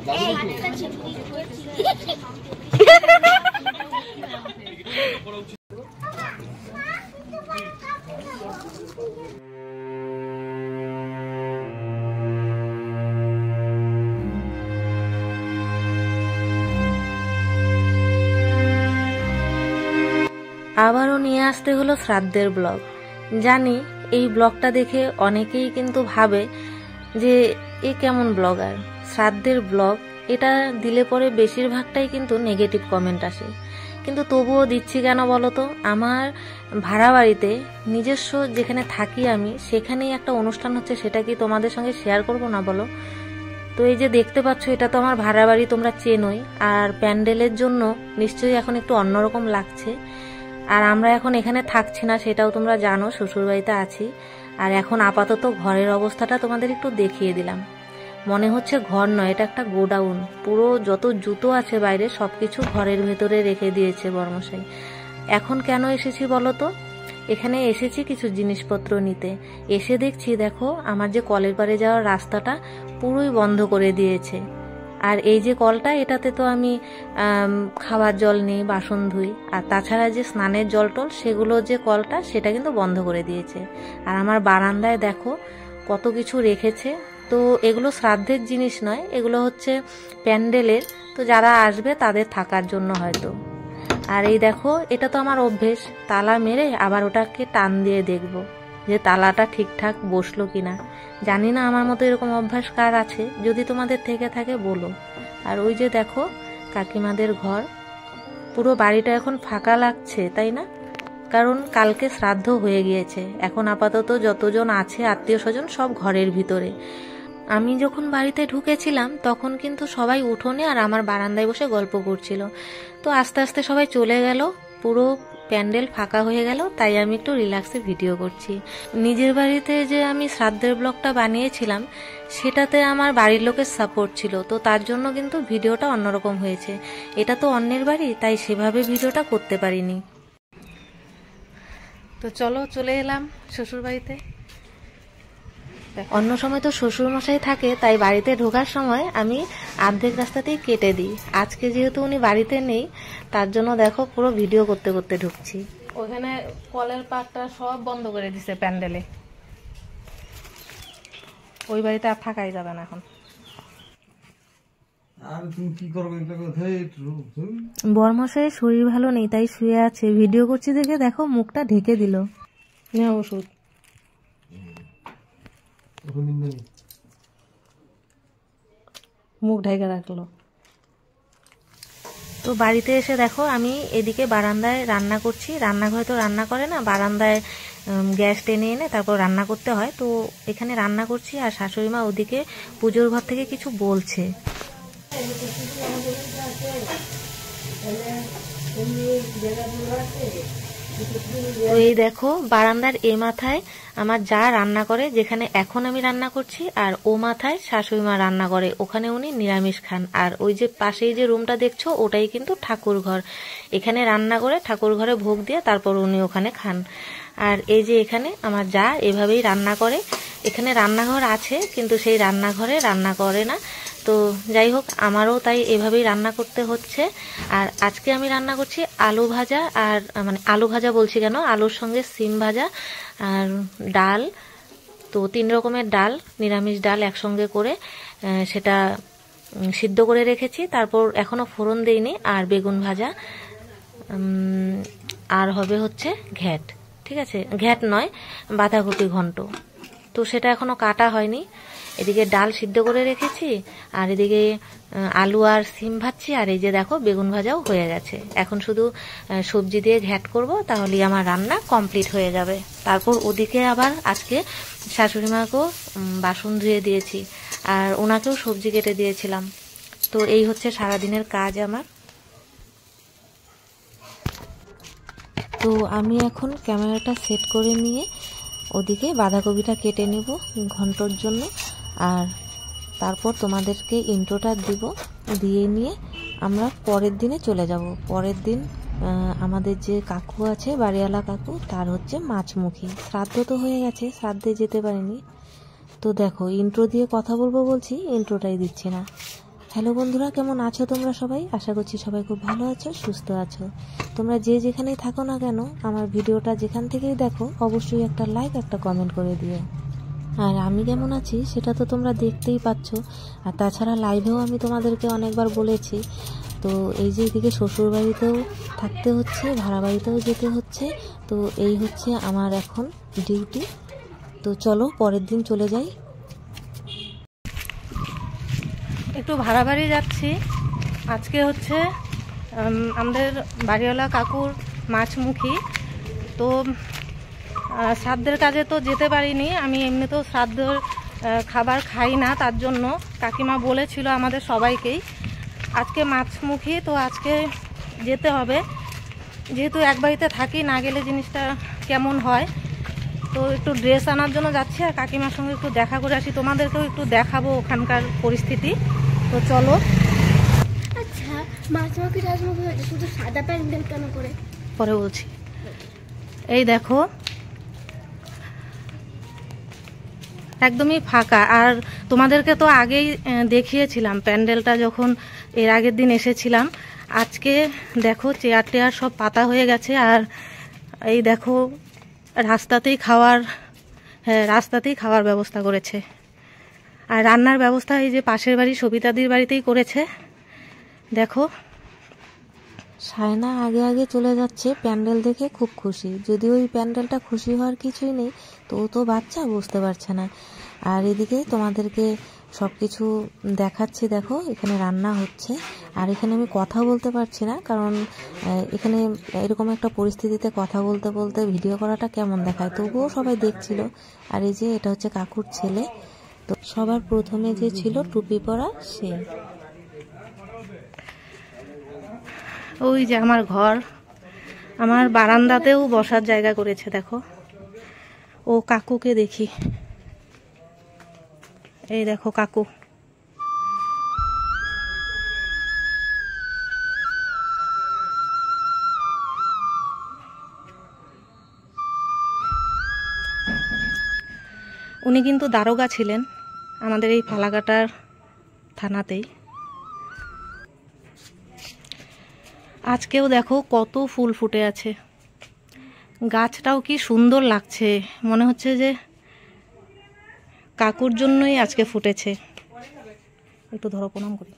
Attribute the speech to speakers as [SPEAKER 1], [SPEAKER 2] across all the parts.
[SPEAKER 1] আবারও নিয়ে আসতে হলো শ্রাদ্ধের ব্লগ। জানি এই ব্লগটা দেখে অনেকেই কিন্তু ভাবে যে এ কেমন ব্লগার, শ্রাদ্ধের ব্লগ এটা দিলে পরে বেশিরভাগটাই কিন্তু নেগেটিভ কমেন্ট আসে। কিন্তু তবুও দিচ্ছি কেন বলো তো, আমার ভাড়া বাড়িতে নিজস্ব যেখানে থাকি আমি সেখানেই একটা অনুষ্ঠান হচ্ছে, সেটা কি তোমাদের সঙ্গে শেয়ার করব না বলো? তো এই যে দেখতে পাচ্ছ এটা তো আমার ভাড়া বাড়ি, তোমরা চেনোই। আর প্যান্ডেলের জন্য নিশ্চয়ই এখন একটু অন্যরকম লাগছে। আর আমরা এখন এখানে থাকছি না সেটাও তোমরা জানো, শ্বশুরবাড়িতে আছি। আর এখন আপাতত ঘরের অবস্থাটা তোমাদের একটু দেখিয়ে দিলাম। মনে হচ্ছে ঘর নয়, এটা একটা গোডাউন। পুরো যত জুতো আছে বাইরে সবকিছু ঘরের ভেতরে রেখে দিয়েছে বর্মশাই। এখন কেন এসেছি বলো তো? এখানে এসেছি কিছু জিনিসপত্র নিতে। এসে দেখছি দেখো আমার যে কলের পাড়ে যাওয়ার রাস্তাটা পুরোই বন্ধ করে দিয়েছে। আর এই যে কলটা, এটাতে তো আমি খাবার জল নিই, বাসন ধুই। আর তাছাড়া যে স্নানের জল টল সেগুলো যে কলটা সেটা কিন্তু বন্ধ করে দিয়েছে। আর আমার বারান্দায় দেখো কত কিছু রেখেছে। তো এগুলো শ্রাদ্ধের জিনিস নয়, এগুলো হচ্ছে প্যান্ডেলের, তো যারা আসবে তাদের থাকার জন্য হয়তো। আর এই দেখো এটা তো আমার অভ্যেস, তালা মেরে আবার ওটাকে টান দিয়ে দেখবো যে তালাটা ঠিকঠাক বসলো কিনা। জানি না আমার মতো এরকম অভ্যাস কার আছে, যদি তোমাদের থেকে থাকে বলো। আর ওই যে দেখো কাকিমাদের ঘর, পুরো বাড়িটা এখন ফাঁকা লাগছে তাই না? কারণ কালকে শ্রাদ্ধ হয়ে গিয়েছে। এখন আপাতত যতজন আছে আত্মীয় স্বজন সব ঘরের ভিতরে। আমি যখন বাড়িতে ঢুকেছিলাম তখন কিন্তু সবাই উঠোনে আর আমার বারান্দায় বসে গল্প করছিল। তো আস্তে আস্তে সবাই চলে গেল, পুরো প্যান্ডেল ফাঁকা হয়ে গেল, তাই আমি একটু রিল্যাক্সে ভিডিও করছি। নিজের বাড়িতে যে আমি শ্রাদ্ধের ব্লগটা বানিয়েছিলাম সেটাতে আমার বাড়ির লোকের সাপোর্ট ছিল, তো তার জন্য কিন্তু ভিডিওটা অন্যরকম হয়েছে। এটা তো অন্যের বাড়ি, তাই সেভাবে ভিডিওটা করতে পারিনি। তো চলো চলে এলাম শ্বশুর বাড়িতে। অন্য সময় তো শ্বশুর মশাই থাকে, তাই বাড়িতে ঢোকার সময় আমি অর্ধেক রাস্তাতেই কেটে দিই। আজকে যেহেতু উনি বাড়িতে নেই তার জন্য দেখো পুরো ভিডিও করতে করতে ঢুকছি। ওখানে কলের পাটটা সব বন্ধ করে দিছে প্যান্ডেলে। ওই বাড়িতে আর থাকাই যাবে না এখন। বরমশাইয়ের শরীর ভালো নেই তাই শুয়ে আছে, ভিডিও করছি দেখে দেখো মুখটা ঢেকে দিল। না ওষুধ মুখ ঢেকে রাখলো। তো বাড়িতে এসে দেখো আমি এদিকে বারান্দায় রান্না করছি। রান্নাঘরে তো রান্না করে না, বারান্দায় গ্যাস টেনে এনে তারপর রান্না করতে হয়। তো এখানে রান্না করছি আর শাশুড়ি মা ওদিকে পুজোর ঘর থেকে কিছু বলছে। তো এই দেখো বারান্দার এ মাথায় আমার যা রান্না করে, যেখানে এখন আমি রান্না করছি, আর ও মাথায় শাশুড়ি মা রান্না করে, ওখানে উনি নিরামিষ খান। আর ওই যে পাশেই যে রুমটা দেখছো ওটাই কিন্তু ঠাকুর ঘর, এখানে রান্না করে ঠাকুর ঘরে ভোগ দিয়ে তারপর উনি ওখানে খান। আর এই যে এখানে আমার যা এভাবেই রান্না করে। এখানে রান্নাঘর আছে কিন্তু সেই রান্নাঘরে রান্না করে না। তো যাই হোক আমারও তাই এভাবেই রান্না করতে হচ্ছে। আর আজকে আমি রান্না করছি আলু ভাজা, আর মানে আলু ভাজা বলছি কেন, আলুর সঙ্গে সিম ভাজা আর ডাল। তো 3 রকমের ডাল, নিরামিষ ডাল একসঙ্গে করে সেটা সিদ্ধ করে রেখেছি, তারপর এখনো ফোড়ন দেইনি। আর বেগুন ভাজা, আর হবে হচ্ছে ঘ্যাট, ঠিক আছে, ঘ্যাট নয় বাঁধাকপি ঘন্ট। তো সেটা এখনো কাটা হয়নি। এদিকে ডাল সিদ্ধ করে রেখেছি আর এদিকে আলু আর সিম ভাজছি। আর এই যে দেখো বেগুন ভাজাও হয়ে গেছে। এখন শুধু সবজি দিয়ে ঘ্যাট করব, তাহলেই আমার রান্না কমপ্লিট হয়ে যাবে। তারপর ওদিকে আবার আজকে শাশুড়ি মাকেও বাসন ধুয়ে দিয়েছি আর ওনাকেও সবজি কেটে দিয়েছিলাম। তো এই হচ্ছে সারাদিনের কাজ আমার। তো আমি এখন ক্যামেরাটা সেট করে নিয়ে ওদিকে বাঁধাকপিটা কেটে নেব ঘন্টর জন্য, আর তারপর তোমাদেরকে ইন্ট্রোটা দিব, দিয়ে নিয়ে আমরা পরের দিনে চলে যাব। পরের দিন আমাদের যে কাকু আছে বাড়িওয়ালা কাকু, তার হচ্ছে মাছমুখী। শ্রাদ্ধ তো হয়ে গেছে, শ্রাদ্ধে যেতে পারিনি। তো দেখো ইন্ট্রো দিয়ে কথা বলবো বলছি, ইন্ট্রোটাই দিচ্ছি না। হ্যালো বন্ধুরা, কেমন আছো তোমরা সবাই? আশা করছি সবাই খুব ভালো আছো, সুস্থ আছো। তোমরা যে যেখানেই থাকো না কেন, আমার ভিডিওটা যেখান থেকেই দেখো অবশ্যই একটা লাইক একটা কমেন্ট করে দিও। আর আমি কেমন আছি সেটা তো তোমরা দেখতেই পাচ্ছ। আর তাছাড়া লাইভেও আমি তোমাদেরকে অনেকবার বলেছি। তো এই যে এদিকে শ্বশুর বাড়িতেও থাকতে হচ্ছে, ভাড়া বাড়িতেও যেতে হচ্ছে। তো এই হচ্ছে আমার এখন ডিউটি। তো চলো পরের দিন চলে যাই। একটু ভাড়া বাড়ি যাচ্ছি। আজকে হচ্ছে আমাদের বাড়িওয়ালা কাকুর মাছমুখী। তো শ্রাদ্ধের কাজে তো যেতে পারিনি, আমি এমনিতেও শ্রাদ্ধের খাবার খাই না, তার জন্য কাকিমা বলেছিল আমাদের সবাইকেই আজকে মাছমুখী। তো আজকে যেতে হবে, যেহেতু এক বাড়িতে থাকি, না গেলে জিনিসটা কেমন হয়। তো একটু ড্রেস আনার জন্য যাচ্ছি, আর কাকিমার সঙ্গে একটু দেখা করে আসি, তোমাদেরকেও একটু দেখাবো ওখানকার পরিস্থিতি। তো চলো।
[SPEAKER 2] আচ্ছা, মাছমুখী টাছমুখী হয়েছে, শুধু সাদা প্যান্ডেল কেন করে?
[SPEAKER 1] পরে বলছি। এই দেখো একদমই ফাঁকা। আর তোমাদেরকে তো আগেই দেখিয়েছিলাম প্যান্ডেলটা যখন এর আগের দিন এসেছিলাম। আজকে দেখো চেয়ার টেয়ার সব পাতা হয়ে গেছে। আর এই দেখো রাস্তাতেই খাওয়ার ব্যবস্থা করেছে। আর রান্নার ব্যবস্থা এই যে পাশের বাড়ি সবিতাদির বাড়িতেই করেছে। দেখো সায়না আগে আগে চলে যাচ্ছে, প্যান্ডেল দেখে খুব খুশি। যদিও ওই প্যান্ডেলটা খুশি হওয়ার কিছুই নেই, তো ও তো বাচ্চা, বুঝতে পারছে না। আর এদিকে তোমাদেরকে সব কিছু দেখাচ্ছি। দেখো এখানে রান্না হচ্ছে, আর এখানে আমি কথা বলতে পারছি না, কারণ এখানে এরকম একটা পরিস্থিতিতে কথা বলতে বলতে ভিডিও করাটা কেমন দেখায়, তবুও সবাই দেখছিল। আর এই যে এটা হচ্ছে কাকুর ছেলে। তো সবার প্রথমে যে ছিল টুপি পরা সে। ওই যে আমার ঘর, আমার বারান্দাতেও বসার জায়গা করেছে। দেখো ও কাকুকে দেখি, এই দেখো কাকু। উনি কিন্তু দারোগা ছিলেন আমাদের এই ফালাকাটার থানাতেই। আজকেও দেখো কত ফুল ফুটে আছে, গাছটাও কি সুন্দর লাগছে, মনে হচ্ছে যে কাকুর জন্যই আজকে ফুটেছে। একটু ধরো, প্রণাম করি।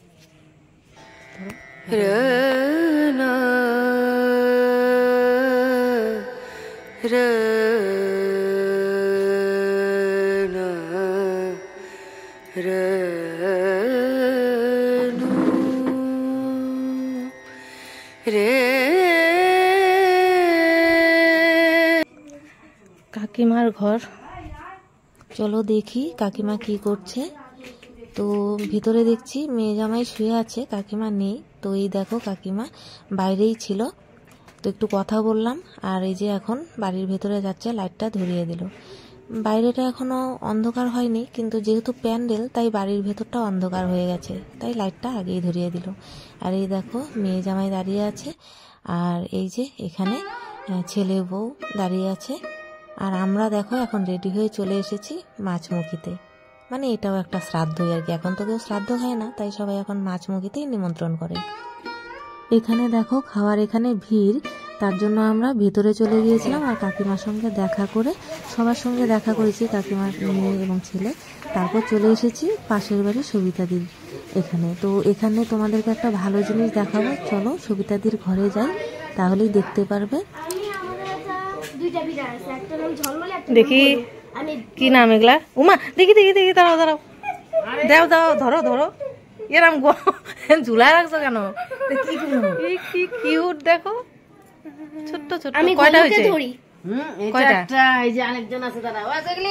[SPEAKER 1] কাকিমার ঘর, চলো দেখি কাকিমা কি করছে। তো ভিতরে দেখছি মেয়ে জামাই শুয়ে আছে, কাকিমা নেই। তো এই দেখো কাকিমা বাইরেই ছিল, তো একটু কথা বললাম। আর এই যে এখন বাড়ির ভেতরে যাচ্ছে, লাইটটা ধরিয়ে দিল। বাইরেটা এখনো অন্ধকার হয়নি, কিন্তু যেহেতু প্যান্ডেল তাই বাড়ির ভেতরটা অন্ধকার হয়ে গেছে, তাই লাইটটা আগেই ধরিয়ে দিল। আর এই দেখো মেয়ে জামাই দাঁড়িয়ে আছে, আর এই যে এখানে ছেলে বউ দাঁড়িয়ে আছে। আর আমরা দেখো এখন রেডি হয়ে চলে এসেছি মাছমুখীতে। মানে এটাও একটা শ্রাদ্ধই আর কি, এখন তো কেউ শ্রাদ্ধ খায় না, তাই সবাই এখন মাছমুখীতেই নিমন্ত্রণ করে। এখানে দেখো খাওয়ার এখানে ভিড়, তার জন্য আমরা ভিতরে চলে গিয়েছিলাম। আর কাকিমার সঙ্গে দেখা করে, সবার সঙ্গে দেখা করেছি, কাকিমার মেয়ে এবং ছেলে। তারপর চলে এসেছি পাশের বাড়ি সবিতাদির এখানে। তো এখানে তোমাদেরকে একটা ভালো জিনিস দেখাবো, চলো সবিতাদির ঘরে যাই, তাহলেই দেখতে পারবে। দেখি কি নাম এগুলা? উমা দেখি দেখি দেখি, দাঁড়াও দাঁড়াও, দাও দাও, ধরো ধরো। এরম ঝুলায় রাখছো কেন? কি কিউট দেখো, ছোট্ট ছোট্ট। কয়টা হয়েছে? কয়টা? এই যে আরেকজন আছে, দাঁড়াও।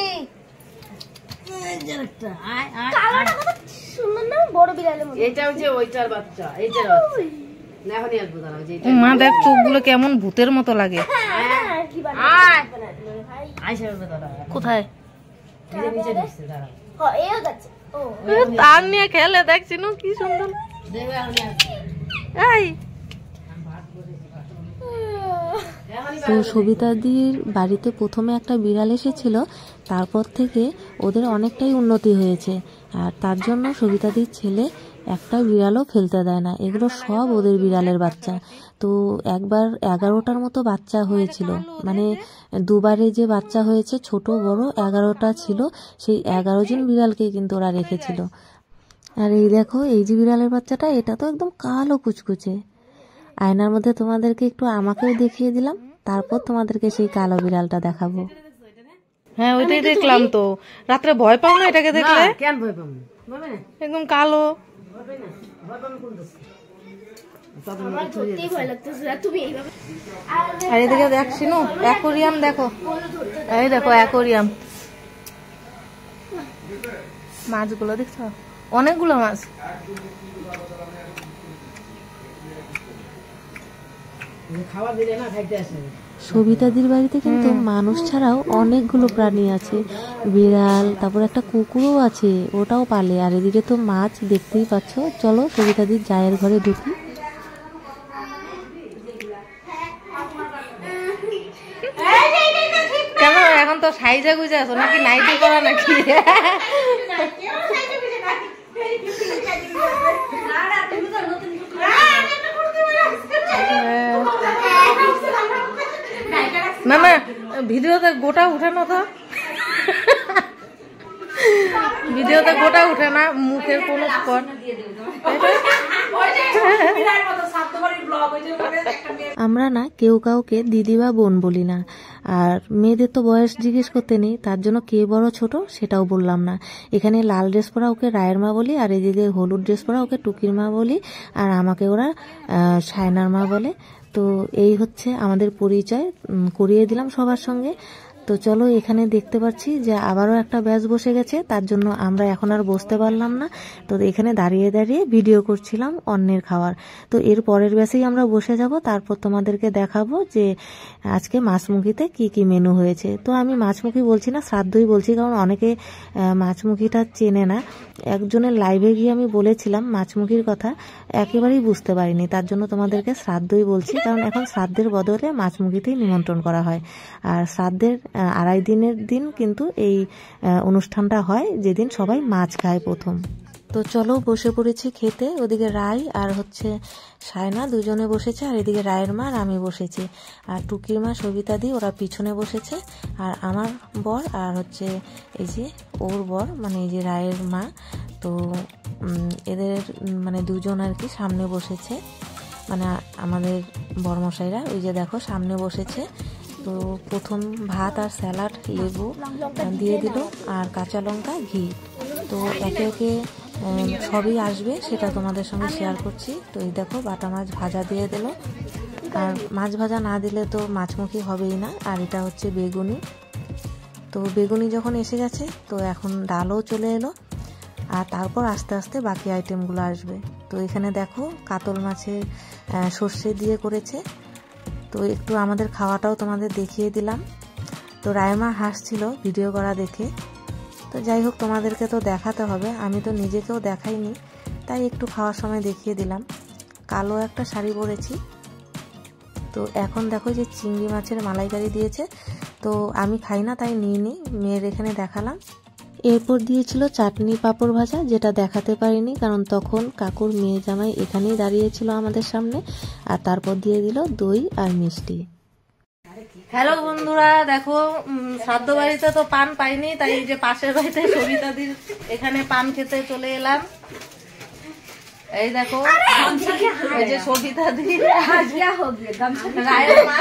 [SPEAKER 1] এটা হচ্ছে ওইটার বাচ্চা, এইটার বাচ্চা। মা দেখ চোখগুলো কেমন ভূতের মতো লাগে। কোথায় তার নিয়ে খেলে দেখছি না, কি সুন্দর। তো সবিতাদির বাড়িতে প্রথমে একটা বিড়াল এসেছিল, তারপর থেকে ওদের অনেকটাই উন্নতি হয়েছে। আর তার জন্য সবিতাদির ছেলে একটা বিড়ালও ফেলতে দেয় না, এগুলো সব ওদের বিড়ালের বাচ্চা। তো একবার 11টার মতো বাচ্চা হয়েছিল, মানে দুবারে যে বাচ্চা হয়েছে ছোট বড় 11টা ছিল, সেই 11 জন বিড়ালকে কিন্তু ওরা রেখেছিল। আর এই দেখো এই যে বিড়ালের বাচ্চাটা, এটা তো একদম কালো কুচকুচে। আয়নার মধ্যে তোমাদেরকে একটু আমাকেও দেখিয়ে দিলাম, তারপর তোমাদেরকে সেই কালো বিড়ালটা দেখাবো।
[SPEAKER 3] হ্যাঁ ওইটাই দেখলাম। তো রাত্রে ভয় পাও না এটাকে দেখলে?
[SPEAKER 4] কেন ভয় পাবো,
[SPEAKER 3] একদম কালো। আর এদিকে দেখছি না অ্যাকোরিয়াম, দেখো এই দেখো অ্যাকোরিয়াম, মাছগুলো দেখছো, অনেকগুলো মাছ।
[SPEAKER 4] খাবার দিলে না খাইতে আসে।
[SPEAKER 1] সবিতাদির বাড়িতে কিন্তু মানুষ ছাড়াও অনেকগুলো প্রাণী আছে, বিড়াল, তারপর একটা কুকুরও আছে, ওটাও পালে। আর এদিকে তো মাছ দেখতেই পাচ্ছ। চলো সবিতাদির জায়ের ঘরে ঢুকি।
[SPEAKER 3] কেন এখন তো সাইজা গুজে আছো নাকি, নাইটি করা নাকি? মামা ভিডিওতে গোটা উঠে না তো, ভিডিওতে গোটা উঠে না, মুখের কোন স্পট।
[SPEAKER 1] আমরা না কেউ কাউকে দিদি বা বোন বলি না, আর মেয়েদের তো বয়স জিজ্ঞেস করতে নেই, তার জন্য কে বড় ছোট সেটাও বললাম না। এখানে লাল ড্রেস পরা ওকে রায়ের মা বলি, আর এদিকে হলুদ ড্রেস পরা ওকে টুকির মা বলি, আর আমাকে ওরা সায়নার মা বলে। তো এই হচ্ছে আমাদের পরিচয়, করিয়ে দিলাম সবার সঙ্গে। তো চলো এখানে দেখতে পাচ্ছি যে আবারও একটা ব্যাচ বসে গেছে, তার জন্য আমরা এখন আর বসতে পারলাম না। তো এখানে দাঁড়িয়ে দাঁড়িয়ে ভিডিও করছিলাম অন্যের খাওয়ার। তো এর পরের ব্যাচেই আমরা বসে যাব, তারপর তোমাদেরকে দেখাবো যে আজকে মাছমুখিতে কি কি মেনু হয়েছে। তো আমি মাছমুখি বলছি না, শ্রাদ্ধই বলছি, কারণ অনেকে মাছমুখিটা চেনে না। একজনের লাইভে গিয়ে আমি বলেছিলাম মাছমুখির কথা, একেবারেই বুঝতে পারিনি, তার জন্য তোমাদেরকে শ্রাদ্ধই বলছি, কারণ এখন শ্রাদ্ধের বদলে মাছমুখিতেই নিমন্ত্রণ করা হয়। আর শ্রাদ্ধের 2.5 দিনের দিন কিন্তু এই অনুষ্ঠানটা হয়, যেদিন সবাই মাছ খায় প্রথম। তো চলো বসে পড়েছি খেতে। ওদিকে রায় আর হচ্ছে সায়না দুজনে বসেছে, আর এদিকে রায়ের মা আর আমি বসেছি, আর টুকির মা সবিতাদি ওরা পিছনে বসেছে, আর আমার বর আর হচ্ছে এই যে ওর বর, মানে এই যে রায়ের মা। তো এদের মানে দুজন আর কি সামনে বসেছে, মানে আমাদের বরমশাইরা ওই যে দেখো সামনে বসেছে। তো প্রথম ভাত আর স্যালাড, লেবু দিয়ে দিল, আর কাঁচা লঙ্কা, ঘি। তো একে একে সবই আসবে, সেটা তোমাদের সঙ্গে শেয়ার করছি। তো এই দেখো বাটা মাছ ভাজা দিয়ে দিল, আর মাছ ভাজা না দিলে তো মাছমুখী হবেই না। আর এটা হচ্ছে বেগুনি। তো বেগুনি যখন এসে গেছে, তো এখন ডালও চলে এলো, আর তারপর আস্তে আস্তে বাকি আইটেমগুলো আসবে। তো এখানে দেখো কাতল মাছের সর্ষে দিয়ে করেছে। তো একটু আমাদের খাওয়াটাও তোমাদের দেখিয়ে দিলাম। তো রায়মা হাসছিল ভিডিও করা দেখে। তো যাই হোক, তোমাদেরকে তো দেখাতে হবে, আমি তো নিজেকেও দেখাইনি, তাই একটু খাওয়ার সময় দেখিয়ে দিলাম। কালো একটা শাড়ি পরেছি। তো এখন দেখো যে চিংড়ি মাছের মালাইকারি দিয়েছে, তো আমি খাই না তাই নিয়ে নিই, মেয়ের এখানে দেখালাম। এরপর দিয়েছিল চাটনি পাঁপড় ভাজা, যেটা দেখাতে পারিনি কারণ তখন কাকুর মেয়ে জামাই এখানেই দাঁড়িয়েছিল আমাদের সামনে। আর তারপর দিয়ে দিল দই আর মিষ্টি।
[SPEAKER 3] হ্যালো বন্ধুরা, দেখো শ্রাদ্ধ বাড়িতে তো পান পাইনি, তাই যে পাশের বাড়িতে সবিতাদির এখানে পান খেতে চলে এলাম। এই দেখো এই যে সবিতাদি, রায়ের মা,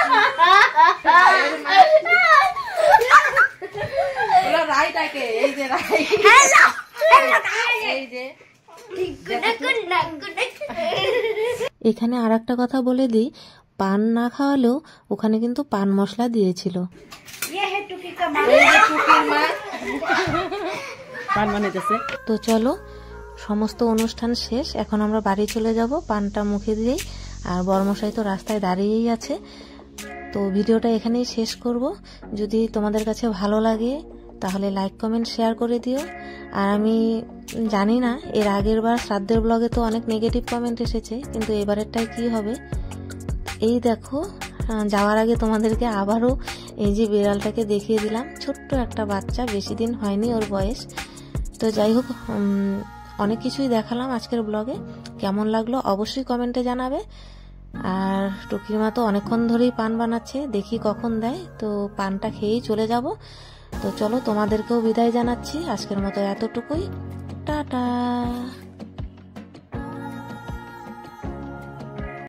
[SPEAKER 3] রায়টাকে এই যে রায়, এই যে
[SPEAKER 1] এখানে আর একটা কথা বলে দিই, পান না খাওয়ালেও ওখানে কিন্তু পান মশলা দিয়েছিল। তো চলো সমস্ত অনুষ্ঠান শেষ, এখন আমরা বাড়ি চলে যাব পানটা মুখে দিয়েই। আর বরমশাই তো রাস্তায় দাঁড়িয়েই আছে। তো ভিডিওটা এখানেই শেষ করব। যদি তোমাদের কাছে ভালো লাগে তাহলে লাইক কমেন্ট শেয়ার করে দিও। আর আমি জানি না, এর আগের বার শ্রাদ্ধের ব্লগে তো অনেক নেগেটিভ কমেন্ট এসেছে, কিন্তু এবারেরটাই কি হবে। এই দেখো যাওয়ার আগে তোমাদেরকে আবারও এই যে বিড়ালটাকে দেখিয়ে দিলাম, ছোট্ট একটা বাচ্চা, বেশি দিন হয়নি ওর বয়স। তো যাই হোক, অনেক কিছুই দেখালাম আজকের ব্লগে। কেমন লাগলো অবশ্যই কমেন্টে জানাবে। আর টুকির মা তো অনেকক্ষণ ধরেই পান বানাচ্ছে, দেখি কখন দেয়। তো পানটা খেয়েই চলে যাব। তো চলো তোমাদেরকেও বিদায় জানাচ্ছি, আজকের মতো এতটুকুই, টাটা।